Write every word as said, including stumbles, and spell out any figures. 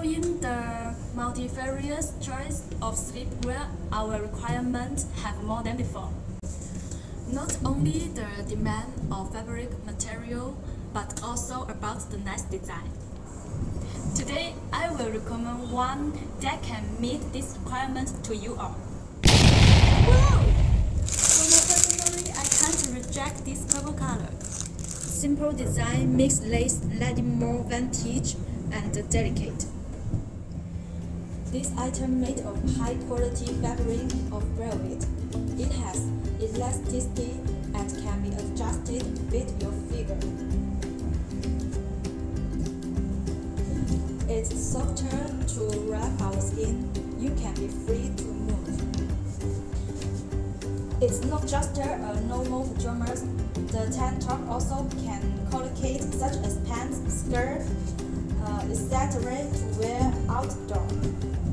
Following the multifarious choice of sleepwear, our requirements have more than before. Not only the demand of fabric material, but also about the nice design. Today, I will recommend one that can meet this requirement to you all. Wow! For me personally, I can't reject this purple color. Simple design makes lace letting more vintage and delicate. This item made of high quality fabric of velvet. It has elasticity and can be adjusted to fit your figure. It's softer to wrap our skin. You can be free to move. It's not just a normal pajamas. The tank top also can collocate, such as pants, skirt, uh, et cetera to wear outdoor.